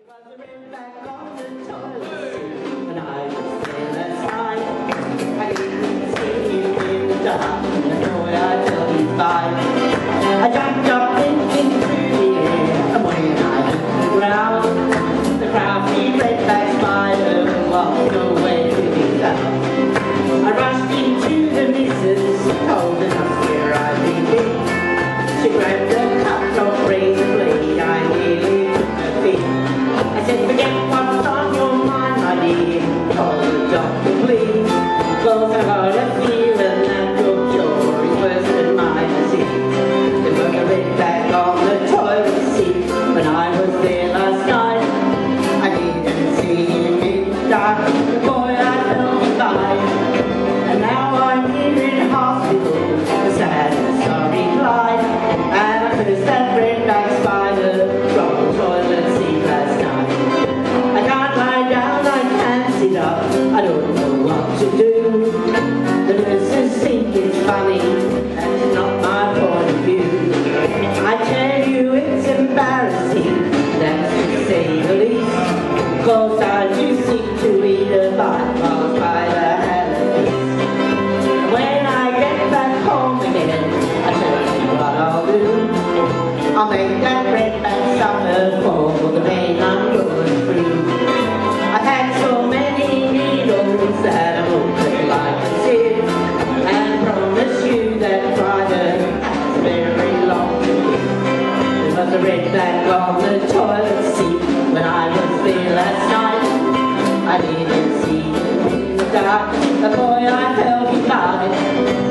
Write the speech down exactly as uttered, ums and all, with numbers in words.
was a redback on the toilet seat when I was there last night. I didn't see him in the dark, I know I tell you fine. I jumped up thinking through the air, and when I hit the ground, the crafty redback spider walked away to be found. I rushed into the missus, told her that's where I'd been. She grabbed a cut-off razor blade, I nearly took her feet. I said, forget what's on your mind, my dear, call the doctor, please. Cause I got a feeling that your cure is worse than my disease. There was a redback on the toilet seat when I was there last night. I didn't see him in the dark, the boy I felt alive. And now I'm here in hospital, a sad and sorry plight. And I cursed that redback spider from the toilet seat last night. I can't lie down, I can't sit up, I don't know what to do. The nurses think it's funny, that's not my point of view. I tell you it's embarrassing, that's to say the least. Cause I do seem to eat a bite while spider has a feast. When I get back home again, I tell you what I'll do. I'll make that redback suffer for the pain I'm going through. I've had so many needles that I won't look like a sieve, and promise you that Friday has very long to live. There was a redback on the toilet seat when I was there last night. I didn't see him in the dark, the boy I felt he died.